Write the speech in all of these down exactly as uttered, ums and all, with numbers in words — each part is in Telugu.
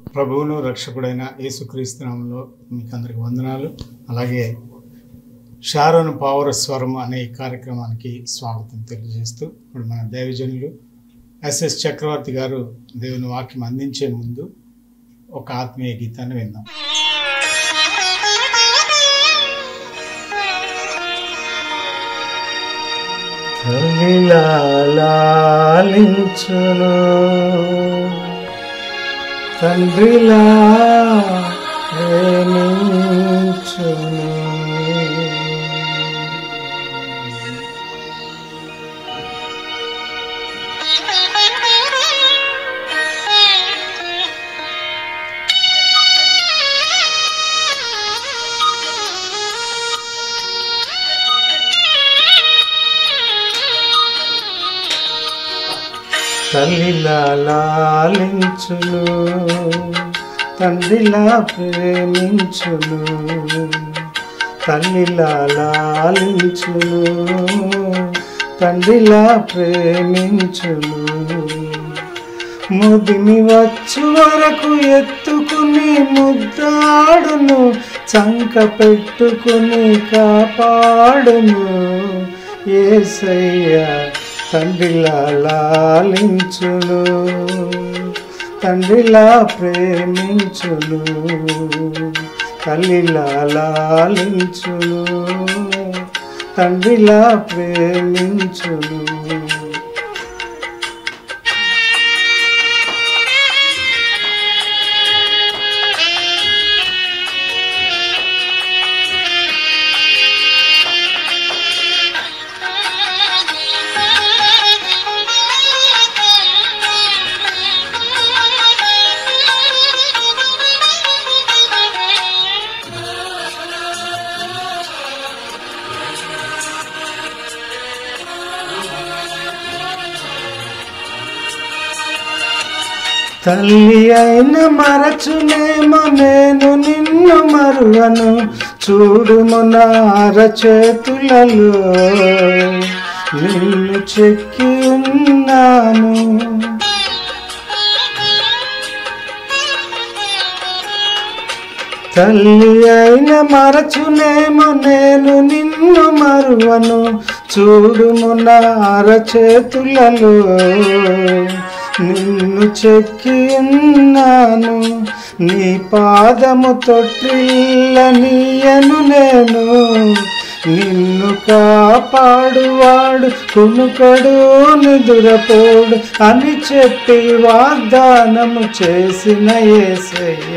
ప్రభువును రక్షకుడైన యేసుక్రీస్తు నామములో మీకు అందరికి వందనాలు. అలాగే షారోను పావుర స్వరం అనే ఈ కార్యక్రమానికి స్వాగతం తెలియజేస్తూ ఇప్పుడు మన దైవజనులు ఎస్ఎస్ చక్రవర్తి గారు దేవుని వాక్యం అందించే ముందు ఒక ఆత్మీయ గీతాన్ని విందాం. లాలించును తండ్రిలా ప్రేమించును తల్లిలా లాలించును తండ్రిలా ప్రేమించును తల్లిలా లాలించును తండ్రిలా ప్రేమించును ముదిమి వచ్చు వరకు ఎత్తుకుని ముద్దాడును చంక పెట్టుకుని కాపాడును యేసయ్య తండ్రిలా లాలించును తండ్రిలా ప్రేమించును తల్లిలా లాలించును తండ్రిలా ప్రేమించును. తల్లి అయిన మరచునేమో నేను నిన్ను మరువను చూడుము నా అరచేతులలో నిన్ను చెక్కి ఉన్నాను తల్లి అయిన మరచునేమో నేను నిన్ను మరువను చూడుము నా అరచేతులలో నిన్ను చెక్కి ఉన్నాను నీ పాదము తొట్టిల్లనీయను నేను నిన్ను కాపాడువాడు కునుకడు నిదురపోడు అని చెప్పి వాగ్దానము చేసిన యేసయ్య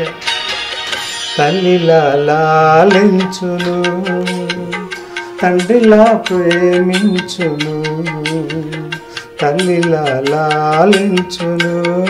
తల్లిలా లాలించును తండ్రిలా ప్రేమించును తల్లిలా లాలించును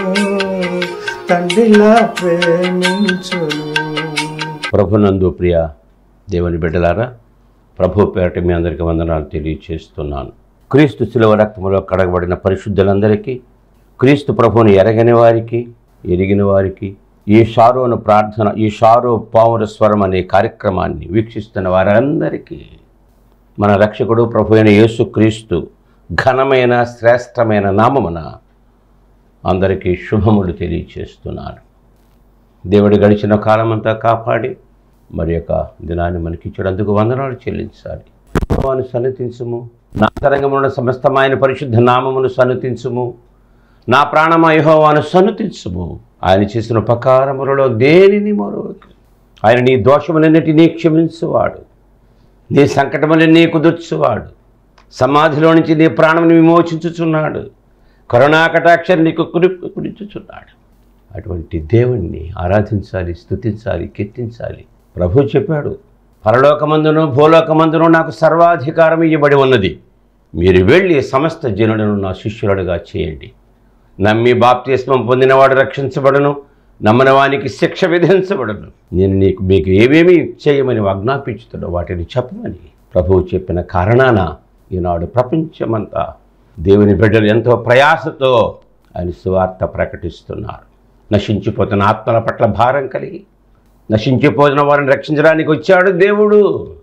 తండ్రిలా ప్రేమించును. ప్రభునందు ప్రియ దేవుని బిడ్డలారా, ప్రభు పేరట మీ అందరికీ వందనాలు తెలియచేస్తున్నాను. క్రీస్తు శిలువ రక్తములో కడగబడిన పరిశుద్ధులందరికీ, క్రీస్తు ప్రభువుని ఎరగని వారికి, ఎరిగిన వారికి, ఈ షారోను ప్రార్థన, ఈ షారో పావుర స్వరం అనే కార్యక్రమాన్ని వీక్షిస్తున్న వారందరికీ మన రక్షకుడు ప్రభు అయిన యేసుక్రీస్తు ఘనమైన శ్రేష్టమైన నామమున అందరికీ శుభములు తెలియచేస్తున్నాను. దేవుడు గడిచిన కాలమంతా కాపాడి మరి యొక్క దినాన్ని మనకి ఇచ్చినందుకు వందనాలు చెల్లించాలి. యెహోవాను సన్నిధించుము, నా తరంగమున సమస్తమైన పరిశుద్ధ నామమును సన్నిధించుము. నా ప్రాణమా యెహోవాను సన్నిధించుము. ఆయన చేసిన ఉపకారములలో దేనిని మరొక ఆయన నీ దోషములన్నిటినీ క్షమించువాడు, నీ సంకటములన్నీ కుదుర్చువాడు, సమాధిలో నుంచి నీ ప్రాణముని విమోచించుచున్నాడు, కరుణాకటాక్షరి నీకు కురి కురించుచున్నాడు. అటువంటి దేవుణ్ణి ఆరాధించాలి, స్తుతించాలి, కీర్తించాలి. ప్రభు చెప్పాడు, పరలోకమందును భూలోకమందును నాకు సర్వాధికారం ఇవ్వబడి ఉన్నది, మీరు వెళ్ళి సమస్త జనులను నా శిష్యులుగా చేయండి. నమ్మి బాప్తిస్మం పొందినవాడు రక్షించబడును, నమ్మని వానికి శిక్ష విధించబడును. నేను నీకు మీకు ఏమేమి చేయమని ఆజ్ఞాపించుతున్నా వాటిని చెప్పమని ప్రభువు చెప్పిన కారణాన ఈనాడు ప్రపంచమంతా దేవుని బిడ్డలు ఎంతో ప్రయాసతో ఆయన సువార్త ప్రకటిస్తున్నారు. నశించిపోతున్న ఆత్మల పట్ల భారం కలిగి నశించిపోతున్న వారిని రక్షించడానికి వచ్చాడు దేవుడు.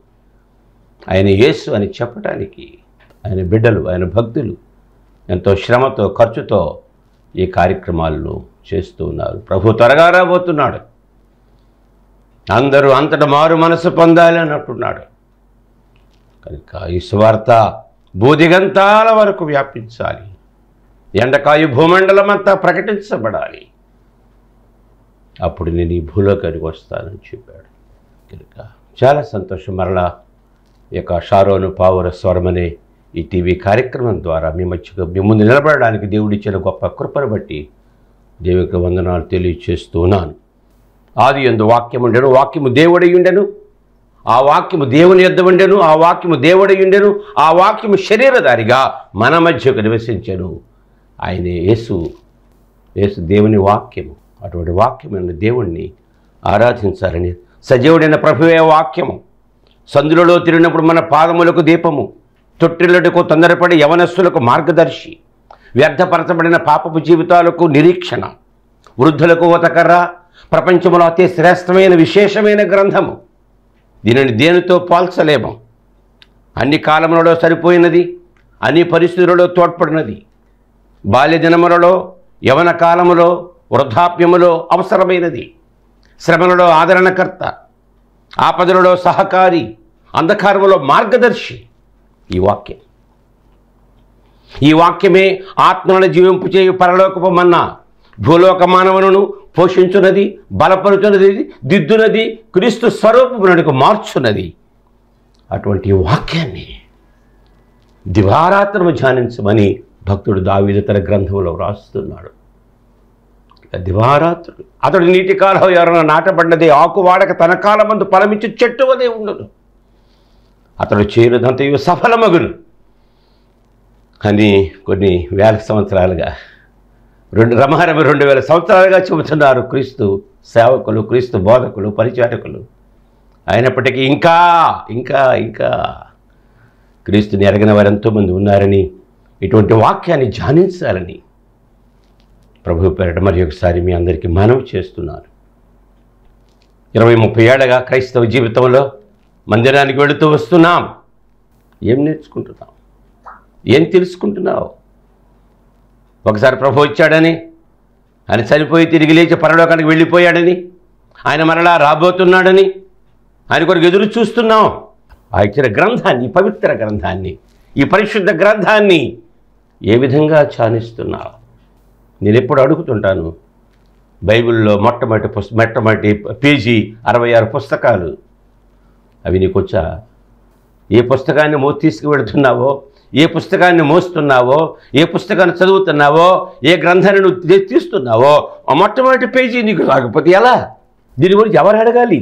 ఆయన యేసు అని చెప్పడానికి ఆయన బిడ్డలు, ఆయన భక్తులు ఎంతో శ్రమతో ఖర్చుతో ఈ కార్యక్రమాలను చేస్తూ ఉన్నారు. ప్రభు త్వరగా రాబోతున్నాడు. అందరూ అంతటా మారు మనసు పొందాలి అన్నట్టున్నాడు. కనుక ఈ సువార్త భూదిగంతాల వరకు వ్యాపించాలి. ఎండకాయు భూమండలం అంతా ప్రకటించబడాలి. అప్పుడు నేను ఈ భూలోకానికి వస్తానని చెప్పాడు. కనుక చాలా సంతోషం. మరలా ఈ యొక్క షారోను పావుర స్వరం అనే ఈ టీవీ కార్యక్రమం ద్వారా మీ మధ్యగా మీ ముందు నిలబడడానికి దేవుడిచ్చిన గొప్ప కృపను బట్టి దేవునికి వందనాలు తెలియచేస్తూ ఉన్నాను. ఆది యందు వాక్యం ఉండెను, వాక్యము దేవుడై ఉండెను, ఆ వాక్యము దేవుని యొద్ద ఉండెను, ఆ వాక్యము దేవుడై ఉండెను, ఆ వాక్యము శరీరధారిగా మన మధ్యకు నివసించెను. ఆయనే యేసు. యేసు దేవుని వాక్యము. అటువంటి వాక్యమైన దేవుణ్ణి ఆరాధించాలని, సజీవుడైన ప్రభువే వాక్యము, సందులలో తిరిగినప్పుడు మన పాదములకు దీపము, తొట్టిల్లటకు తొందరపడి యవనస్సులకు మార్గదర్శి, వ్యర్థపరచబడిన పాపపు జీవితాలకు నిరీక్షణ, వృద్ధులకు ఉతకర్ర, ప్రపంచంలో అతి శ్రేష్టమైన విశేషమైన గ్రంథము. దీనిని దేనితో పోల్చలేము. అన్ని కాలములలో సరిపోయినది, అన్ని పరిస్థితులలో తోడ్పడినది. బాల్య దినములలో, యవన కాలములో, వృద్ధాప్యములో అవసరమైనది. శ్రమలలో ఆదరణకర్త, ఆపదలలో సహకారి, అంధకారములో మార్గదర్శి ఈ వాక్యం. ఈ వాక్యమే ఆత్మలను జీవింపు చేయు పరలోకపు మన్నా, భూలోక మానవులను పోషించున్నది, బలపరుచున్నది, దిద్దునది, క్రీస్తు స్వరూపమునకు మార్చున్నది. అటువంటి వాక్యాన్ని దివారాత్రము ధ్యానించమని భక్తుడు దావీదు తన గ్రంథంలో వ్రాస్తున్నాడు. దివారాత్రుడు అతడు నీటి కాలం ఎవరైనా నాటబడినది ఆకు వాడక తన కాలమందు ఫలమిచ్చి చెట్టు వలె ఉండదు, అతడు చేరుదంతయు సఫలమగును అని కొన్ని వేల సంవత్సరాలుగా రెండు రమహరమ రెండు వేల సంవత్సరాలుగా చెబుతున్నారు క్రీస్తు సేవకులు, క్రీస్తు బోధకులు, పరిచారకులు. అయినప్పటికీ ఇంకా ఇంకా ఇంకా క్రీస్తుని ఎరగిన వారు ఎంతోమంది ఉన్నారని, ఇటువంటి వాక్యాన్ని ధ్యానించాలని ప్రభు పేరట మరి ఒకసారి మీ అందరికీ మనవి చేస్తున్నాను. ఇరవై ముప్పై ఏళ్ళగా క్రైస్తవ జీవితంలో మందిరానికి వెళుతూ వస్తున్నాం. ఏం నేర్చుకుంటున్నాం? ఏం తెలుసుకుంటున్నావు? ఒకసారి ప్రభు వచ్చాడని, ఆయన చనిపోయి తిరిగి లేచి పరలోకానికి వెళ్ళిపోయాడని, ఆయన మరలా రాబోతున్నాడని ఆయన కొరకు ఎదురు చూస్తున్నాం. ఆ ఇచ్చిన గ్రంథాన్ని, పవిత్ర గ్రంథాన్ని, ఈ పరిశుద్ధ గ్రంథాన్ని ఏ విధంగా ధ్యానిస్తున్నావు? నేను ఎప్పుడు అడుగుతుంటాను, బైబిల్లో మొట్టమొదటి పుస్త మొట్టమొదటి పేజీ అరవై ఆరు పుస్తకాలు అవి నీకు వచ్చా? ఏ పుస్తకాన్ని మో తీసుకువెడుతున్నావో, ఏ పుస్తకాన్ని మోస్తున్నావో, ఏ పుస్తకాన్ని చదువుతున్నావో, ఏ గ్రంథాన్ని నువ్వు తీస్తున్నావో ఆ మొట్టమొదటి పేజీ నీకు రాకపోతే ఎలా? దీని గురించి ఎవరు అడగాలి?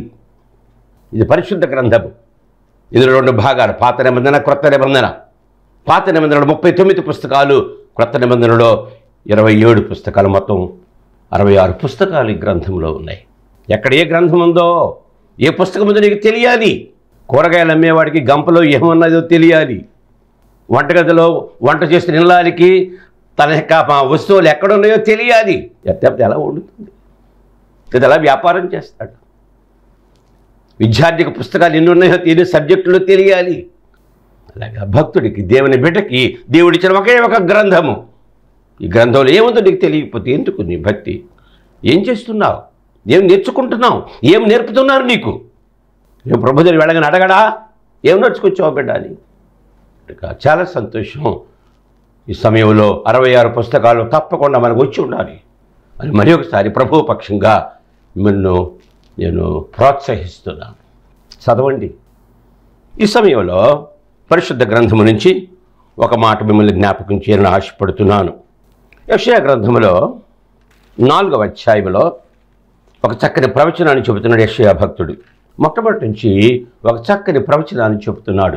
ఇది పరిశుద్ధ గ్రంథము. ఇందులో రెండు భాగాలు, పాత నిబంధన, క్రొత్త నిబంధన. పాత నిబంధనలో ముప్పై తొమ్మిది పుస్తకాలు, క్రొత్త నిబంధనలో ఇరవై ఏడు పుస్తకాలు, మొత్తం అరవై ఆరు పుస్తకాలు ఈ గ్రంథంలో ఉన్నాయి. ఎక్కడ ఏ గ్రంథం ఉందో, ఏ పుస్తకం ఉందో నీకు తెలియాలి. కూరగాయలు అమ్మేవాడికి గంపలో ఏమన్నదో తెలియాలి. వంటగదిలో వంట చేసిన ఇళ్ళానికి తన యొక్క వస్తువులు ఎక్కడున్నాయో తెలియాలి. ఎత్తే ఎలా వండుతుంది, ఇది ఎలా వ్యాపారం చేస్తాడు. విద్యార్థికి పుస్తకాలు ఎన్ని ఉన్నాయో ఎన్ని సబ్జెక్టులో తెలియాలి. అలాగా భక్తుడికి, దేవుని బిడ్డకి దేవుడిచ్చిన ఒకే ఒక గ్రంథము. ఈ గ్రంథంలో ఏముందో నీకు తెలియకపోతే ఎందుకు నీ భక్తి? ఏం చేస్తున్నావు? ఏం నేర్చుకుంటున్నావు? ఏం నేర్పుతున్నారు నీకు? నేను ప్రభు దగ్గర వెళ్ళగానే అడగడా ఏం నేర్చుకొచ్చావు బిడ్డ అని? చాలా సంతోషం. ఈ సమయంలో అరవై ఆరు పుస్తకాలు తప్పకుండా మనకు వచ్చి ఉండాలి అని మరి ఒకసారి ప్రభు పక్షంగా మిమ్మల్ని నేను ప్రోత్సహిస్తున్నాను. చదవండి. ఈ సమయంలో పరిశుద్ధ గ్రంథము నుంచి ఒక మాట మిమ్మల్ని జ్ఞాపకం చేయాలని ఆశపడుతున్నాను. యెషయా గ్రంథములో నాలుగవ అధ్యాయంలో ఒక చక్కని ప్రవచనాన్ని చెబుతున్నాడు యెషయా భక్తుడు. మొట్టమొదటి నుంచి ఒక చక్కని ప్రవచనాన్ని చెబుతున్నాడు.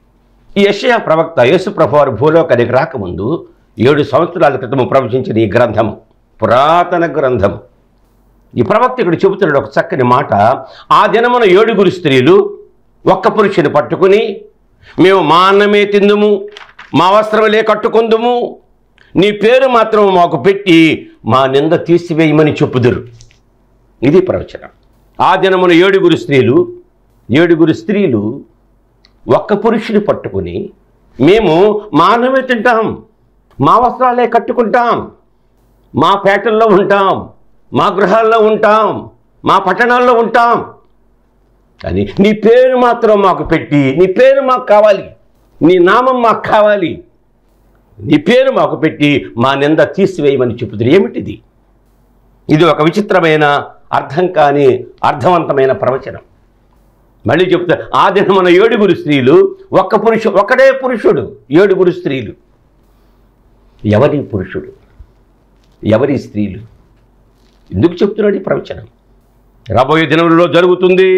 ఈ యెషయా ప్రవక్త యేసు ప్రభువారు భూలోకానికి రాకముందు ఏడు సంవత్సరాల క్రితం ప్రవచించిన ఈ గ్రంథము పురాతన గ్రంథము. ఈ ప్రవక్త ఇక్కడ చెబుతున్నాడు ఒక చక్కని మాట. ఆ దినమున ఏడుగురు స్త్రీలు ఒక్క పురుషుని పట్టుకుని, మేము మా అన్నమే తిందుము, మా వస్త్రములే కట్టుకుందుము, నీ పేరు మాత్రం మాకు పెట్టి మా నింద తీసివేయమని చెప్పుదురు. ఇది ప్రవచనం. ఆ దినమున ఏడుగురు స్త్రీలు ఏడుగురు స్త్రీలు ఒక్క పురుషుని పట్టుకుని, మేము మా అన్నమే తింటాం, మా వస్త్రాలే కట్టుకుంటాం, మా పేటల్లో ఉంటాం, మా గృహాల్లో ఉంటాం, మా పట్టణాల్లో ఉంటాం, కానీ నీ పేరు మాత్రం మాకు పెట్టి, నీ పేరు మాకు కావాలి, నీ నామం మాకు కావాలి, నీ పేరు మాకు పెట్టి మా నింద తీసివేయమని చెబుతుంది. ఏమిటిది? ఇది ఒక విచిత్రమైన అర్థం కాని అర్థవంతమైన ప్రవచనం. మళ్ళీ చెప్తా, ఆ దినమున ఏడుగురు స్త్రీలు, ఒక్క పురుషు ఒకడే పురుషుడు, ఏడుగురు స్త్రీలు. ఎవరి పురుషుడు, ఎవరి స్త్రీలు? ఎందుకు చెప్తున్నాడు ఈ ప్రవచనం? రాబోయే దినములలో జరుగుతుంది.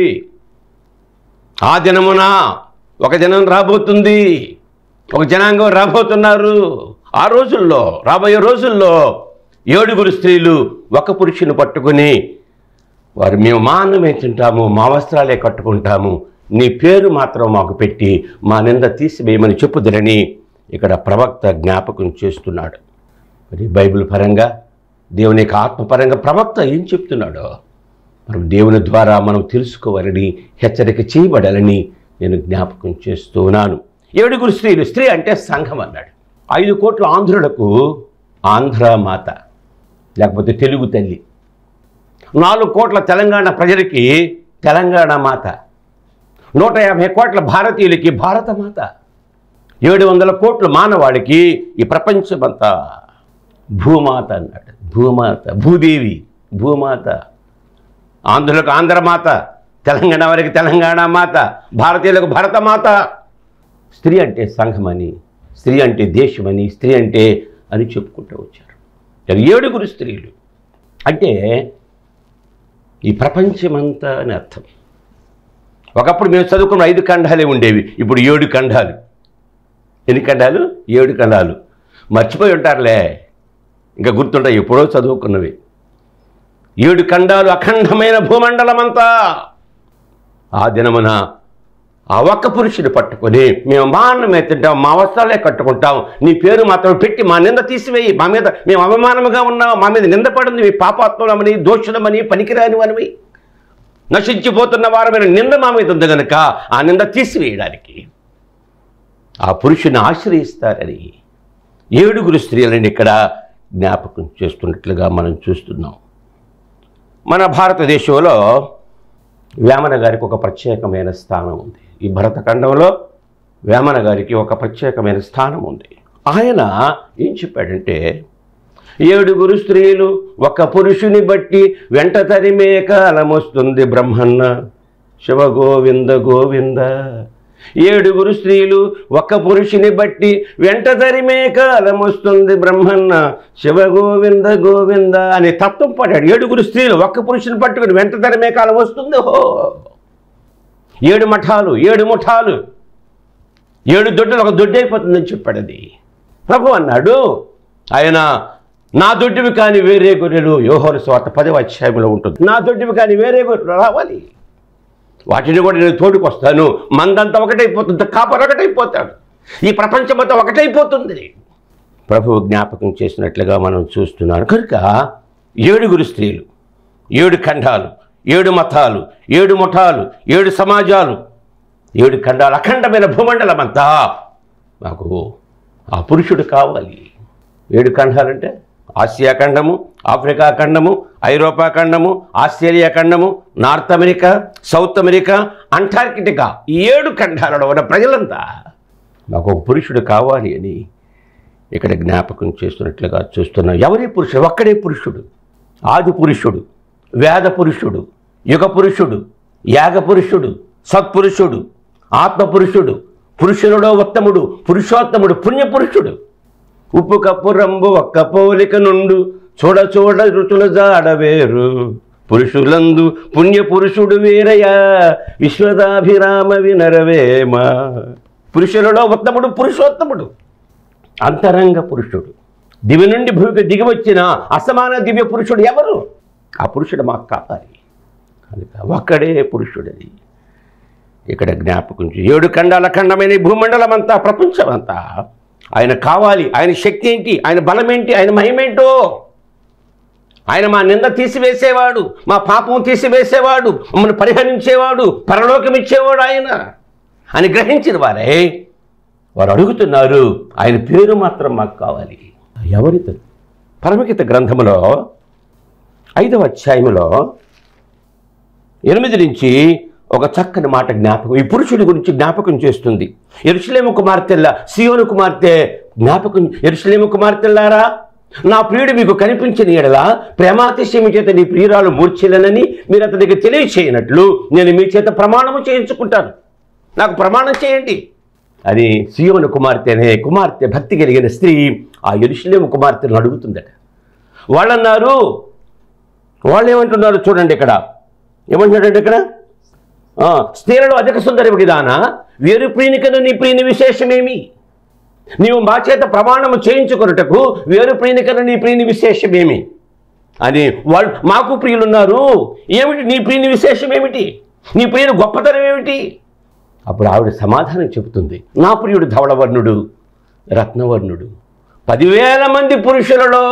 ఆ దినమున ఒక దినం రాబోతుంది, ఒక జనాంగం రాబోతున్నారు. ఆ రోజుల్లో, రాబోయే రోజుల్లో ఏడుగురు స్త్రీలు ఒక పురుషుని పట్టుకుని, వారు మేము మా అన్నమే తింటాము, మా వస్త్రాలే కట్టుకుంటాము, నీ పేరు మాత్రం మాకు పెట్టి మా నింద తీసివేయమని చెప్పుదురని ఇక్కడ ప్రవక్త జ్ఞాపకం చేస్తున్నాడు. మరి బైబిల్ పరంగా, దేవుని యొక్క ఆత్మపరంగా ప్రవక్త ఏం చెప్తున్నాడో మనం దేవుని ద్వారా మనం తెలుసుకోవాలని, హెచ్చరిక చేయబడాలని నేను జ్ఞాపకం చేస్తూ ఉన్నాను. ఏడుగురు స్త్రీలు, స్త్రీ అంటే సంఘం అన్నాడు. ఐదు కోట్ల ఆంధ్రులకు ఆంధ్ర మాత, లేకపోతే తెలుగు తల్లి. నాలుగు కోట్ల తెలంగాణ ప్రజలకి తెలంగాణ మాత. నూట యాభై కోట్ల భారతీయులకి భారత మాత. ఏడు వందల కోట్ల మానవాళికి ఈ ప్రపంచమంతా భూమాత అన్నాడు. భూమాత, భూదేవి, భూమాత. ఆంధ్రులకు ఆంధ్రమాత, తెలంగాణ వారికి తెలంగాణ మాత, భారతీయులకు భారతమాత. స్త్రీ అంటే సంఘమని, స్త్రీ అంటే దేశమని, స్త్రీ అంటే అని చెప్పుకుంటూ వచ్చారు. ఏడుగురు స్త్రీలు అంటే ఈ ప్రపంచమంతా అని అర్థం. ఒకప్పుడు మేము చదువుకున్న ఐదు ఖండాలే ఉండేవి, ఇప్పుడు ఏడు ఖండాలు. ఎన్ని ఖండాలు? ఏడు ఖండాలు. మర్చిపోయి ఉంటారులే, ఇంకా గుర్తుంటాయి, ఎప్పుడో చదువుకున్నవి. ఏడు ఖండాలు, అఖండమైన భూమండలమంతా. ఆ దినమున ఆ ఒక్క పురుషుని పట్టుకొని, మేము మా అన్నమే తింటాం, మా వస్త్రాలే కట్టుకుంటాం, నీ పేరు మాత్రం పెట్టి మా నింద తీసివేయి, మా మీద మేము అవమానముగా ఉన్నాం, మా మీద నింద పడింది, మీ పాపాత్మలమని, దోషులమని, పనికిరానివని, నశించిపోతున్న వారమైన నింద మా మీద ఉంది కనుక ఆ నింద తీసివేయడానికి ఆ పురుషుని ఆశ్రయిస్తారని ఏడుగురు స్త్రీలని ఇక్కడ జ్ఞాపకం చేస్తున్నట్లుగా మనం చూస్తున్నాం. మన భారతదేశంలో వేమన గారికి ఒక ప్రత్యేకమైన స్థానం ఉంది. ఈ భరతఖండంలో వేమన గారికి ఒక ప్రత్యేకమైన స్థానం ఉంది. ఆయన ఏం చెప్పాడంటే, ఏడుగురు స్త్రీలు ఒక పురుషుని బట్టి వెంట తరిమే కాలమొస్తుంది బ్రహ్మన్న శివ గోవింద గోవింద. ఏడుగురు స్త్రీలు ఒక పురుషుని బట్టి వెంట తరిమే కాలమొస్తుంది బ్రహ్మన్న శివ గోవింద గోవింద అనే తత్వం పడ్డాడు. ఏడుగురు స్త్రీలు ఒక్క పురుషుని పట్టుకుని వెంట తరిమే కాలం వస్తుంది. ఓహో, ఏడు మఠాలు, ఏడు ముఠాలు, ఏడు దొడ్డులు ఒక దొడ్డి అయిపోతుందని చెప్పాడు. అది ప్రభు అన్నాడు. ఆయన నా దొడ్డివి కానీ వేరే గొర్రెలు, యోహాను సువార్త పదవ అధ్యాయంలో ఉంటుంది. నా దొడ్డివి కానీ వేరే గొర్రెలు రావాలి, వాటిని కూడా నేను తోడుకొస్తాను. మందంతా ఒకటైపోతుంది, కాపర్ ఒకటైపోతాడు, ఈ ప్రపంచమంతా ఒకటైపోతుంది. ప్రభువు జ్ఞాపకం చేసినట్లుగా మనం చూస్తున్నాను. కనుక ఏడుగురు స్త్రీలు, ఏడు ఖండాలు, ఏడు మతాలు, ఏడు ముఠాలు, ఏడు సమాజాలు, ఏడు ఖండాలు, అఖండమైన భూమండలం అంతా మాకు ఆ పురుషుడు కావాలి. ఏడు ఖండాలంటే ఆసియా ఖండము, ఆఫ్రికా ఖండము, ఐరోపా ఖండము, ఆస్ట్రేలియా ఖండము, North America, South America, Antarctica, ఈ ఏడు ఖండాలలో ఉన్న ప్రజలంతా మాకు ఒక పురుషుడు కావాలి అని ఇక్కడ జ్ఞాపకం చేస్తున్నట్లుగా చూస్తున్నాం. ఎవరి పురుషుడు? ఒక్కడే పురుషుడు, ఆది పురుషుడు, వేద పురుషుడు, యుగ పురుషుడు, యాగ పురుషుడు, సత్పురుషుడు, ఆత్మ పురుషుడు, పురుషునుడో ఉత్తముడు, పురుషోత్తముడు, పుణ్యపురుషుడు. ఉప్పు కప్పు రంబు ఒక్క పోలిక నుండు చూడ చూడ రుచుల జాడవేరు పురుషులందు పుణ్య పురుషుడు వేరయా విశ్వదాభిరామ వినరవేమ. పురుషులలో ఉత్తముడు పురుషోత్తముడు, అంతరంగ పురుషుడు, దివి నుండి భూమికి దిగి వచ్చిన అసమాన దివ్య పురుషుడు ఎవరు? ఆ పురుషుడు మాకు కావాలి. కనుక ఒక్కడే పురుషుడని ఇక్కడ జ్ఞాపకం. ఏడు ఖండాల ఖండమైన భూమండలం అంతా, ప్రపంచం అంతా ఆయన కావాలి. ఆయన శక్తి ఏంటి, ఆయన బలం ఏంటి, ఆయన మహిమేంటో. ఆయన మా నింద తీసివేసేవాడు, మా పాపం తీసివేసేవాడు, మమ్మల్ని పరిహరించేవాడు, పరలోకం ఇచ్చేవాడు ఆయన అని గ్రహించిన వారే వారు అడుగుతున్నారు, ఆయన పేరు మాత్రం మాకు కావాలి. ఎవరితను? పరమగీత గ్రంథములో ఐదవ అధ్యాయములో ఎనిమిది నుంచి ఒక చక్కని మాట జ్ఞాపకం ఈ పురుషుడి గురించి జ్ఞాపకం చేస్తుంది. యెరూషలేము కుమార్తెల్లా, సీయోను కుమార్తె జ్ఞాపకం, యెరూషలేము కుమార్తెల్లారా, నా ప్రియుడు మీకు కనిపించిన ఎడల ప్రేమాతిశయము చేత నీ ప్రియురాలు మూర్ఛిల్లనని మీరు అతనికి తెలియచేయనట్లు నేను మీ చేత ప్రమాణము చేయించుకుంటాను. నాకు ప్రమాణం చేయండి అని సీయోను కుమార్తె అనే కుమార్తె, భక్తి కలిగిన స్త్రీ ఆ యెరూషలేము కుమార్తెను అడుగుతుందట. వాళ్ళన్నారు, వాళ్ళు ఏమంటున్నారు చూడండి, ఇక్కడ ఏమంటున్నాడంటే, ఇక్కడ స్త్రీలలో అధిక సుందరి విధాన వేరు ప్రీణికను నీ ప్రీణి విశేషమేమి? నీవు మా చేత ప్రమాణము చేయించుకున్నటకు వేరు ప్రీణికను నీ ప్రీణి విశేషమేమి అని వాళ్ళు, మాకు ప్రియులున్నారు, ఏమిటి నీ ప్రీణి విశేషం ఏమిటి? నీ ప్రియుడు గొప్పతనం ఏమిటి? అప్పుడు ఆవిడ సమాధానం చెబుతుంది, నా ప్రియుడు ధవళవర్ణుడు, రత్నవర్ణుడు, పదివేల మంది పురుషులలో.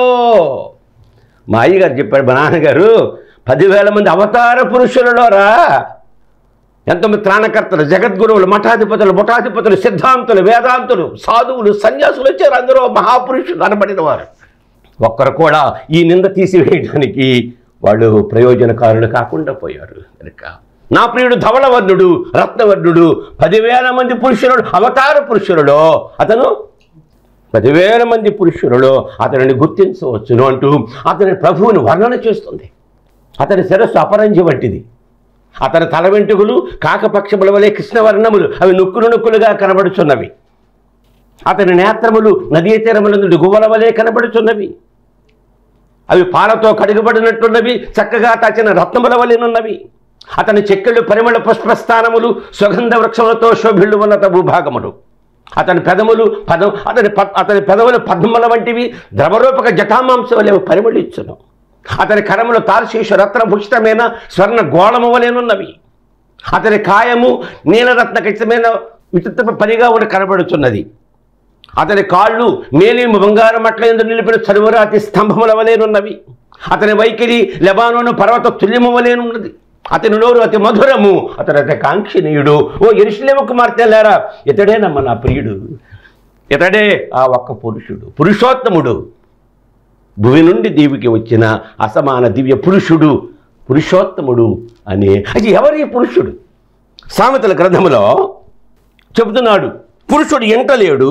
మా అయ్యగారు చెప్పాడు, మా నాన్నగారు, పదివేల మంది అవతార పురుషులలో రా, ఎంతమంది త్రాణకర్తలు, జగద్గురువులు, మఠాధిపతులు, మఠాధిపతులు, సిద్ధాంతులు, వేదాంతులు, సాధువులు, సన్యాసులు వచ్చారు. అందరూ మహాపురుషులు అనబడిన వారు. ఒక్కరు కూడా ఈ నింద తీసివేయడానికి వాళ్ళు ప్రయోజనకారులు కాకుండా పోయారు. కనుక నా ప్రియుడు ధవళవర్ణుడు, రత్నవర్ణుడు, పదివేల మంది పురుషులు, అవతార పురుషులలో అతను పదివేల మంది పురుషులలో అతనిని గుర్తించవచ్చును అంటూ అతని ప్రభువుని వర్ణన చేస్తుంది. అతని శిరస్సు అపరంజి వంటిది, అతని తల వెంట్రుకలు కాకపక్షముల వలె కృష్ణవర్ణములు, అవి నొక్కులు నొక్కులుగా కనబడుచున్నవి. అతని నేత్రములు నదీ తీరములందు గువ్వల వలె కనబడుచున్నవి, అవి పాలతో కడుగుబడినట్టున్నవి, చక్కగా తాచిన రత్నముల వలెనున్నవి. అతని చెక్కెళ్ళు పరిమళ పుష్పస్థానములు, సుగంధ వృక్షములతో శోభిళ్ళు ఉన్నత భూభాగములు. అతని పెదములు పదం అతని అతని పెదవులు పద్మముల వంటివి, ద్రవరూపక జటామాంస వలె పరిమళించును. అతని కరములు తార్శీష రత్నభూషితమైన స్వర్ణ గోళము వలెనున్నవి. అతని కాయము నీలరత్న ఖచ్చితమైన విచిత్ర పనిగా ఉండి కనబడుచున్నది. అతని కాళ్ళు మేలిము బంగారం అట్ల ఎందు నిలిపిన చరువరాతి స్తంభముల వలెనున్నవి. అతని వైఖరి లెబానోను పర్వత తుల్యము వలెనున్నది. అతని నోరు అతి మధురము, అతడు అతి కాంక్షణీయుడు. ఓ యెరూషలేము కుమార్తెలారా, ఇతడేనమ్మ నా ప్రియుడు, ఇతడే ఆ ఒక్క పురుషుడు, పురుషోత్తముడు, భూమి నుండి దీవికి వచ్చిన అసమాన దివ్య పురుషుడు, పురుషోత్తముడు అని. అది ఎవరి పురుషుడు? సామెతల గ్రంథములో చెబుతున్నాడు, పురుషుడు ఎంటలేడు,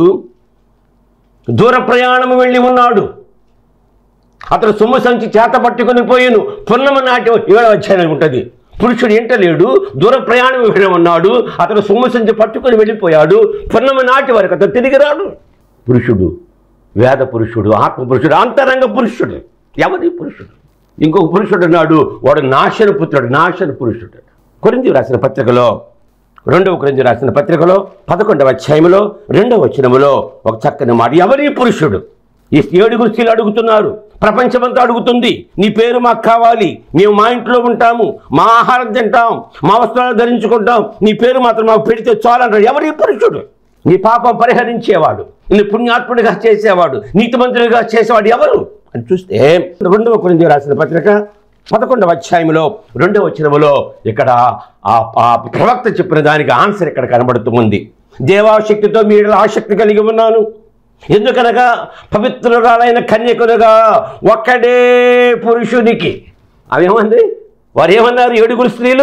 దూర ప్రయాణము వెళ్ళి ఉన్నాడు, అతను సొమ్ము సంచి చేత పట్టుకుని పోయిను. పున్నమ నాటి ఏడవ అధ్యాయం ఉంటుంది. పురుషుడు ఎంటలేడు, దూర ప్రయాణం వెళ్ళి ఉన్నాడు, అతను సొమ్ము సంచి పట్టుకుని వెళ్ళిపోయాడు, పున్నమ నాటి వరకు అతను తిరిగి రాడు. పురుషుడు, వేద పురుషుడు, ఆత్మ పురుషుడు, అంతరంగ పురుషుడు. ఎవరి పురుషుడు? ఇంకొక పురుషుడు ఉన్నాడు, వాడు నాశన పుత్రుడు, నాశన పురుషుడు. కొరింథీ రాసిన పత్రికలో, రెండవ కొరింథీ రాసిన పత్రికలో పదకొండవ అధ్యాయంలో రెండవ వచనములో ఒక చక్కని మాట, ఎవరి పురుషుడు? ఈ ఏడుగురు స్త్రీలు అడుగుతున్నారు, ప్రపంచమంతా అడుగుతుంది, నీ పేరు మాకు కావాలి, మేము మా ఇంట్లో ఉంటాము, మా ఆహారం తింటాం, మా వస్త్రాలు ధరించుకుంటాం, నీ పేరు మాత్రం మాకు పెడితే చాలంటాడు. ఎవరి పురుషుడు? నీ పాపం పరిహరించేవాడు, నీ పుణ్యాత్ముడిగా చేసేవాడు, నీతిమంతుడిగా చేసేవాడు ఎవరు అని చూస్తే రెండవ కొరింథీ రాసిన పత్రిక పదకొండవ అధ్యాయంలో రెండవ వచనములో ఇక్కడ ఆ ప్రవక్త చెప్పిన దానికి ఆన్సర్ ఇక్కడ కనబడుతుంది. దేవాశక్తితో మీరు ఆసక్తి కలిగి ఉన్నాను, ఎందుకనగా పవిత్రురాలైన కన్యకులుగా ఒక్కడే పురుషునికి. అవేమంది? వారు ఏమన్నారు? ఏడుగురు స్త్రీలు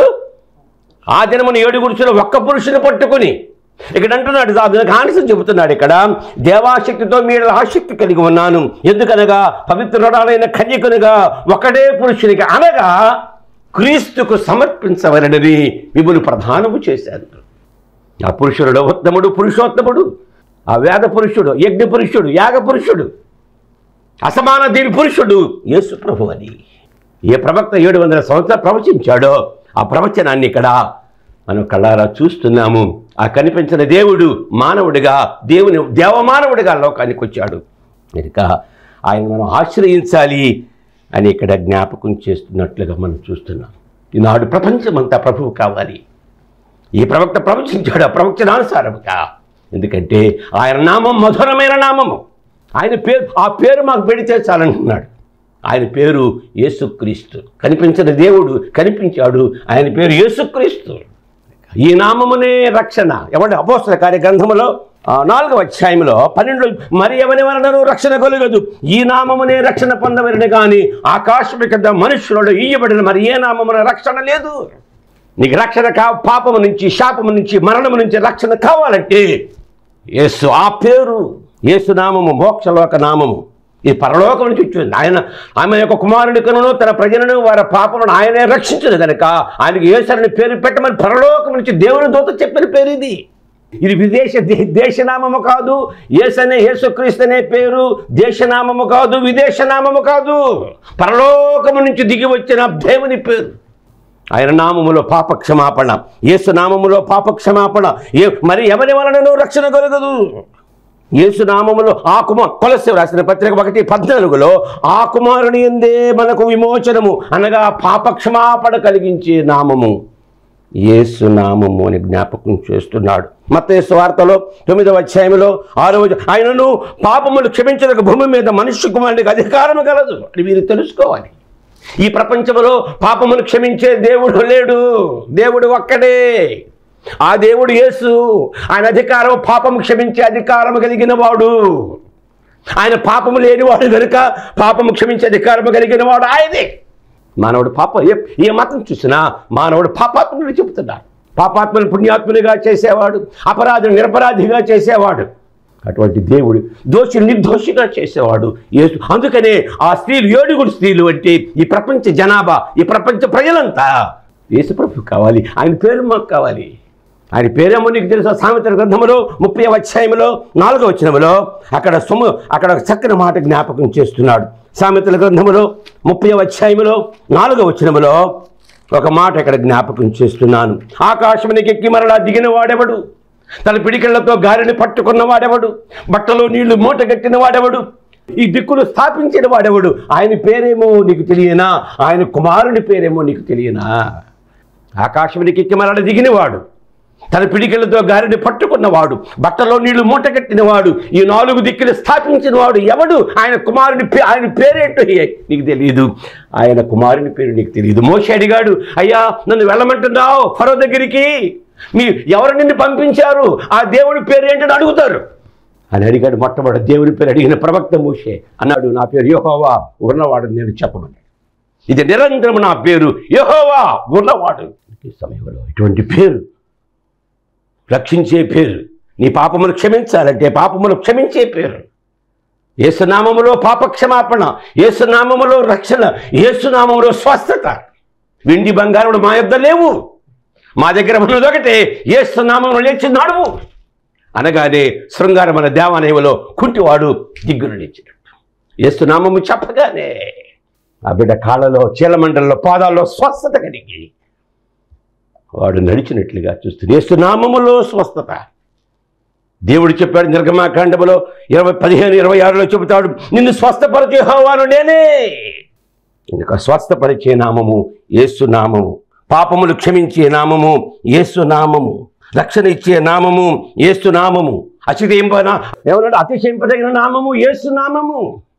ఆ దినమున ఏడుగురు స్త్రీలు ఒక్క పురుషుని పట్టుకుని, ఇక్కడ అంటున్నాడు, దానికి ఆన్సర్ చెబుతున్నాడు. ఇక్కడ దేవాశక్తితో మీరు ఆసక్తి కలిగి ఉన్నాను, ఎందుకనగా పవిత్రురాలైన కన్యకులుగా ఒకడే పురుషునికి, అనగా క్రీస్తుకు సమర్పించవలనని మిమ్మల్ని ప్రధానము చేశారు. ఆ పురుషుడు ఉత్తముడు, పురుషోత్తముడు, ఆ వేద పురుషుడు, యజ్ఞ పురుషుడు, యాగ పురుషుడు, అసమాన దేవి పురుషుడు యేసు ప్రభు అని ఏ ప్రవక్త ఏడు వందల సంవత్సరాలు ప్రవచించాడో ఆ ప్రవచనాన్ని ఇక్కడ మనం కళ్ళారా చూస్తున్నాము. ఆ కనిపించిన దేవుడు మానవుడిగా, దేవుని దేవమానవుడిగా లోకానికి వచ్చాడు. కనుక ఆయన మనం ఆశ్రయించాలి అని ఇక్కడ జ్ఞాపకం చేస్తున్నట్లుగా మనం చూస్తున్నాం. ఈనాడు ప్రపంచమంతా ప్రభువు కావాలి. ఈ ప్రవక్త ప్రవచించాడు ఆ ప్రవచనానుసారముగా. ఎందుకంటే ఆయన నామం మధురమైన నామము, ఆయన పేరు, ఆ పేరు మాకు పెడితే చాలంటున్నాడు. ఆయన పేరు యేసుక్రీస్తు. కనిపించిన దేవుడు కనిపించాడు, ఆయన పేరు యేసుక్రీస్తు. ఈ నామమునే రక్షణ. ఎవరి అపోస్తల కార్య గ్రంథములో నాలుగవ అధ్యాయంలో పన్నెండు మరి ఎవరి వలనను రక్షణ కలుగదు, ఈ నామమునే రక్షణ పొందవలని కానీ ఆకాశము కింద మనుషులలో ఇయ్యబడిన మరి ఏ నామమున రక్షణ లేదు. నీకు రక్షణ కా పాపము నుంచి, శాపము నుంచి, మరణము నుంచి రక్షణ కావాలంటే యేసు, ఆ పేరు యేసు నామము మోక్షలోక నామము. ఈ పరలోకం నుంచి వచ్చింది. ఆయన ఆమె యొక్క కుమారుడికను తన ప్రజలను వారి పాపలను ఆయనే రక్షించదు కనుక ఆయనకి యేసని పేరు పెట్టమని పరలోకం నుంచి దేవుని దూత చెప్పిన పేరు ఇది. ఇది విదేశ దేశనామము కాదు. యేసనే యేసుక్రీస్తు అనే పేరు దేశనామము కాదు, విదేశనామము కాదు, పరలోకము నుంచి దిగి వచ్చిన దేవుని పేరు. ఆయన నామములో పాప క్షమాపణ, యేసు నామములో పాప క్షమాపణ. ఏ మరి ఎవరి వలనను రక్షణ కలుగదు. యేసు నామములో ఆ కుమార్ కొలస్సీ రాసిన పత్రిక ఒకటి పద్నాలుగులో ఆ కుమారుని యందే మనకు విమోచనము అనగా పాప క్షమాపణ కలిగించే నామము యేసు నామము అని జ్ఞాపకం చేస్తున్నాడు. మత్తయి సువార్తలో తొమ్మిదవ అధ్యాయంలో ఆరో ఆయనను పాపములు క్షమించడానికి భూమి మీద మనుష్య కుమారునికి అధికారం కలదు అని మీరు తెలుసుకోవాలి. ఈ ప్రపంచంలో పాపమును క్షమించే దేవుడు లేడు, దేవుడు ఒక్కడే. ఆ దేవుడు యేసు. ఆయన అధికారం పాపము క్షమించే అధికారం కలిగిన వాడు. ఆయన పాపము లేనివాడు కనుక పాపము క్షమించే అధికారం కలిగిన వాడు ఆయనే. మానవుడు పాప ఏ ఏ మతం చూసినా మానవుడు పాపాత్ముని చెబుతున్నాడు. పాపాత్మని పుణ్యాత్మునిగా చేసేవాడు, అపరాధిని నిరపరాధిగా చేసేవాడు. అటువంటి దేవుడు దోషి నిర్దోషిగా చేసేవాడు యేసు. అందుకనే ఆ స్త్రీలు ఏడుగురు స్త్రీలు అంటే ఈ ప్రపంచ జనాభా, ఈ ప్రపంచ ప్రజలంతా యేసు ప్రభు కావాలి. ఆయన పేరు మాకు కావాలి. ఆయన పేరేమో నీకు తెలుసా? సామెతల గ్రంథములో ముప్పై అధ్యాయంలో నాలుగో వచనములో అక్కడ సొమ్ము అక్కడ చక్కని మాట జ్ఞాపకం చేస్తున్నాడు. సామెతల గ్రంథములో ముప్పై అధ్యాయంలో నాలుగో వచనములో ఒక మాట ఇక్కడ జ్ఞాపకం చేస్తున్నాను. ఆకాశమునికి ఎక్కి మరలా దిగిన వాడెవడు, తన పిడికిళ్లతో గారిని పట్టుకున్న వాడెవడు, బట్టలో నీళ్లు మూట కట్టిన వాడెవడు, ఈ దిక్కులు స్థాపించిన వాడెవడు. ఆయన పేరేమో నీకు తెలియనా? ఆయన కుమారుని పేరేమో నీకు తెలియనా? ఆకాశమునికి ఎక్కి మరలా దిగినవాడు, తన పిడికిళ్లతో గారిని పట్టుకున్నవాడు, బట్టలో నీళ్లు మూట కట్టినవాడు, ఈ నాలుగు దిక్కులు స్థాపించిన వాడు ఎవడు? ఆయన కుమారుని ఆయన పేరేంటో నీకు తెలియదు. ఆయన కుమారుని పేరు నీకు తెలియదు. మోషే అడిగాడు, అయ్యా నన్ను వెళ్ళమంటున్నావు ఫరో దగ్గరికి, మీ ఎవరు నిన్ను పంపించారు, ఆ దేవుడి పేరు ఏంటని అడుగుతారు అని అడిగాడు. మొట్టమొదటి దేవుడి పేరు అడిగిన ప్రవక్త మోషే అన్నాడు, నా పేరు యెహోవా ఉన్నవాడు నేను చెప్పమని. ఇది నిరంతరం నా పేరు యెహోవా ఉన్నవాడు. ఈ సమయంలో ఇటువంటి పేరు, రక్షించే పేరు, నీ పాపములు క్షమించాలంటే పాపములు క్షమించే పేరు. యేసునామములో పాప క్షమాపణ, యేసునామములో రక్షణ, యేసునామములో స్వస్థత. వెండి బంగారుడు మా యొద్ద లేవు, మా దగ్గర ఉన్నది ఒకటే, యేసునామములో లేచి నడువు అనగానే శృంగారమైన దేవాలయంలో కుంటివాడు దిగ్గును లేచినట్టు. యేసునామము చెప్పగానే ఆ బిడ్డ కాళ్ళలో, చీలమండల్లో, పాదాల్లో స్వస్థత కలిగి వాడు నడిచినట్లుగా చూస్తుంది. యేసునామములో స్వస్థత. దేవుడు చెప్పాడు నిర్గమాకాండములో ఇరవై పదిహేను ఇరవై ఆరులో చెబుతాడు, నిన్ను స్వస్థపరిచే యెహోవాను నేనే. ఇంకా స్వస్థపరిచే నామము యేసునామము, పాపములు క్షమించే నామము యేసునామము, రక్షణ ఇచ్చే నామము యేసునామము, అతిశయింపన ఏమన్నాడు అతిశయింపదగిన నామము యేసునామము.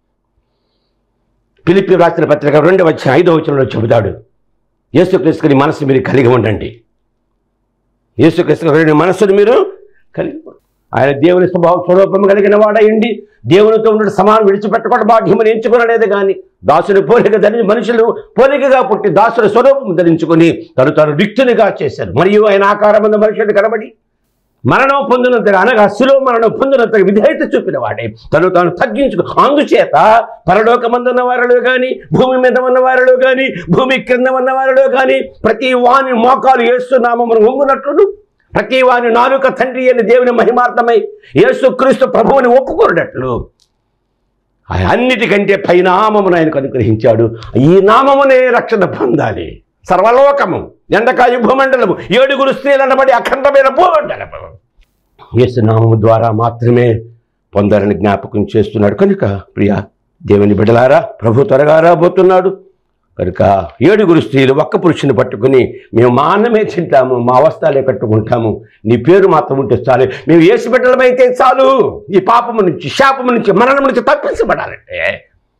ఫిలిప్పీ రాసిన పత్రిక రెండవ అధ్యాయం ఐదవ వచనంలో చెబుతాడు, యేసుక్రీస్తుని మనసు మీరు కలిగి ఉండండి. యేసుక్రీస్తు మనస్సును మీరు కలిగి ఉండండి. ఆయన దేవుని స్వభావ స్వరూపం కలిగిన వాడయండి, దేవునితో ఉన్న సమానం విడిచిపెట్టకుండా భాగ్యమని ఎంచుకునలేదు కానీ దాసుని పోలిక ధరించి మనుషులు పోలికగా పుట్టి దాసుని స్వరూపం ధరించుకొని తను తాను రిక్తునిగా చేశారు. మరియు ఆయన ఆకారమున్న మనుషుడు కనబడి మరణం పొందినంతగా అనగా శిలువ మరణం పొందినంతగా విధేయత చూపిన వాడే తను తాను తగ్గించుకు. అందుచేత పరలోకమందున్న వారిలో కానీ, భూమి మీద ఉన్న వారిలో కానీ, భూమి క్రింద ఉన్న వారిలో కానీ ప్రతి వాని మోకాలు యేసునామమును వంగునట్లును, ప్రతి వాని నాలుక తండ్రి అని దేవుని మహిమార్థమై యేసుక్రీస్తు ప్రభువుని ఒప్పుకున్నట్లు అన్నిటికంటే పై నామమును ఆయనకు అనుగ్రహించాడు. ఈ నామమునే రక్షణ పొందాలి. సర్వలోకము, ఎండకాయ భూమండలము, ఏడుగురు స్త్రీలు అనబడి అఖండమైన భూమండలము యేసునామము ద్వారా మాత్రమే పొందాలని జ్ఞాపకం చేస్తున్నాడు. కనుక ప్రియా దేవుని బిడ్డలారా, ప్రభు త్వరగా రాబోతున్నాడు కనుక ఏడుగురు స్త్రీలు ఒక్క పురుషుని పట్టుకుని మేము మా అన్నమే తింటాము, మా అవస్థలే కట్టుకుంటాము, నీ పేరు మాత్రం ఉంటే చాలు, మేము యేసు బిడ్డలమైతే చాలు, ఈ పాపము నుంచి, శాపము నుంచి, మరణము నుంచి తప్పించబడాలంటే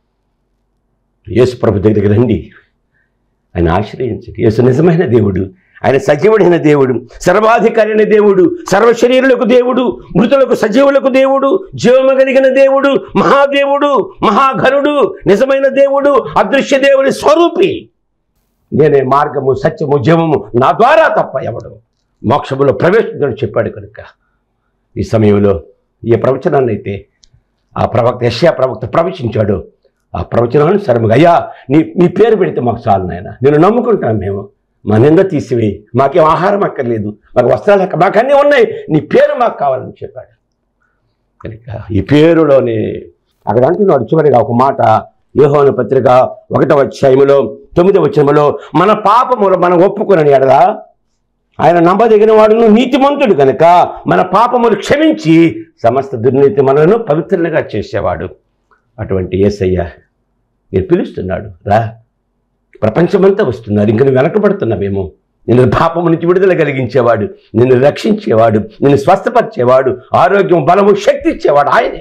యేసు ప్రభు దగ్గరికి రండి, ఆయన ఆశ్రయించండి. యేసు నిజమైన దేవుడు, ఆయన సజీవుడైన దేవుడు, సర్వాధికారి అయిన దేవుడు, సర్వశరీరులకు దేవుడు, మృతులకు సజీవులకు దేవుడు, జీవము కలిగిన దేవుడు, మహాదేవుడు, మహాఘనుడు, నిజమైన దేవుడు, అదృశ్య దేవుడి స్వరూపి. నేనే మార్గము, సత్యము, జీవము, నా ద్వారా తప్ప ఎవడు మోక్షములో ప్రవేశించని చెప్పాడు. కనుక ఈ సమయంలో ఏ ప్రవచనాన్ని అయితే ఆ ప్రవక్త యెషయా ప్రవక్త ప్రవచించాడు, ఆ ప్రవచనానుసారముగా అయ్యా నీ నీ పేరు పెడితే మాకు చాలు నాయన, నేను నమ్ముకుంటాను, మేము మా నింద తీసివేయి, మాకేం ఆహారం అక్కర్లేదు, మాకు వస్త్రాలు అక్క మాకు అన్నీ ఉన్నాయి, నీ పేరు మాకు కావాలని చెప్పాడు. కనుక ఈ పేరులోనే అక్కడ అంటున్నాడు చివరిగా ఒక మాట, యోహాను పత్రిక ఒకటవ అధ్యాయములో తొమ్మిదవ వచనములో, మన పాపములు మనం ఒప్పుకునని ఎడలా ఆయన నమ్మదగిన వాడును నీతిమంతుడు కనుక మన పాపములు క్షమించి సమస్త దుర్నీతి మనలను పవిత్రంగా చేసేవాడు. అటువంటి యేసయ్య నేను పిలుస్తున్నాడు, రా, ప్రపంచమంతా వస్తున్నారు, ఇంక నువ్వు వెనకబడుతున్నావేమో. నిన్ను పాపము నుంచి విడుదల కలిగించేవాడు, నిన్ను రక్షించేవాడు, నిన్ను స్వస్థపరిచేవాడు, ఆరోగ్యం, బలము, శక్తి ఇచ్చేవాడు ఆయనే.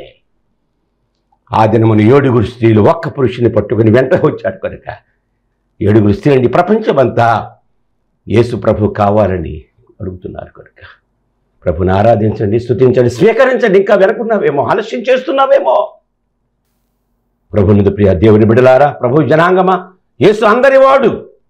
ఆ దినమున ఏడుగురు స్త్రీలు ఒక్క పురుషుని పట్టుకుని వెంట వచ్చాడు. కనుక ఏడుగురు స్త్రీలండి ప్రపంచమంతా యేసు ప్రభు కావాలని అడుగుతున్నారు. కనుక ప్రభుని ఆరాధించండి, స్తుతించండి, స్వీకరించండి. ఇంకా వెనకున్నావేమో, ఆలస్యం చేస్తున్నావేమో. ప్రభునిది ప్రియ దేవుని బిడలారా, ప్రభు జనాంగమా, యేసు అందరివాడు,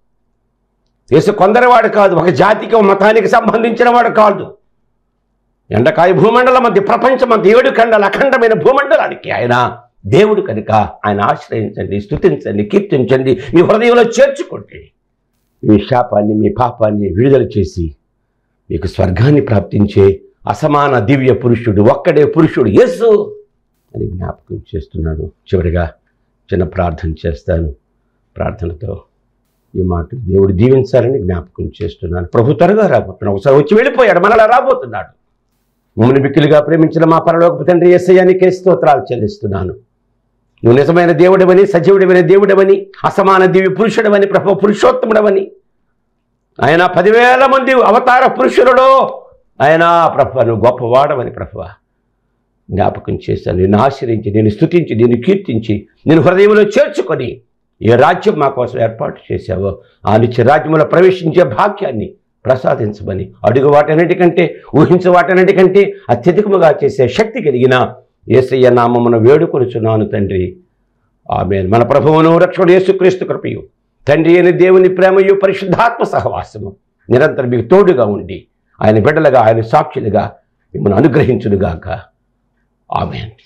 యేసు కొందరివాడు కాదు, ఒక జాతికి మతానికి సంబంధించిన వాడు కాదు. ఎండకాయ భూమండలం మధ్య ప్రపంచం అంత ఏడు ఖండాల అఖండమైన భూమండలానికి ఆయన దేవుడు. కనుక ఆయన ఆశ్రయించండి, స్తుతించండి, కీర్తించండి, మీ హృదయంలో చేర్చుకోండి. మీ శాపాన్ని, మీ పాపాన్ని విడుదల చేసి మీకు స్వర్గాన్ని ప్రాప్తించే అసమాన దివ్య పురుషుడు, ఒక్కడే పురుషుడు యేసు అని జ్ఞాపకం చేస్తున్నాను. చివరిగా చిన్న ప్రార్థన చేస్తాను. ప్రార్థనతో ఈ మాటలు దేవుడు దీవించాలని జ్ఞాపకం చేస్తున్నాను. ప్రభు త్వరగా రాబోతున్నాడు, ఒకసారి వచ్చి వెళ్ళిపోయాడు, మనలా రాబోతున్నాడు. మమ్మల్ని మిక్కిలిగా ప్రేమించిన మా పరలోకపు తండ్రి యేసయ్యానికే స్తోత్రాలు చెల్లిస్తున్నాను. నువ్వు నిజమైన దేవుడవని, సజీవుడమైన దేవుడవని, అసమాన దివ్య పురుషుడవని, ప్రభు పురుషోత్తముడవని, ఆయన పదివేల మంది అవతార పురుషులలో ఆయన ప్రభు నువ్వు గొప్పవాడవని ప్రభు జ్ఞాపకం చేశాను. నిన్ను ఆశ్రయించి, నేను స్తుతించి, నిన్ను కీర్తించి, నేను హృదయంలో చేర్చుకొని ఏ రాజ్యం మా కోసం ఏర్పాటు చేశావో ఆ నిత్య రాజ్యంలో ప్రవేశించే భాగ్యాన్ని ప్రసాదించమని, అడుగు వాటన్నిటికంటే, ఊహించే వాటన్నిటికంటే అత్యధికముగా చేసే శక్తి కలిగిన యేసయ్య నామమున వేడుకొనుచున్నాను తండ్రి, ఆమేన్. మన ప్రభువును రక్షకుడు యేసుక్రీస్తు కృపయు, తండ్రి అయిన దేవుని ప్రేమయు, పరిశుద్ధాత్మ సహవాసము నిరంతరం మీకు తోడుగా ఉండి ఆయన బిడ్డలుగా, ఆయన సాక్షులుగా మిమ్మల్ని అనుగ్రహించునుగాక. ఆమేన్.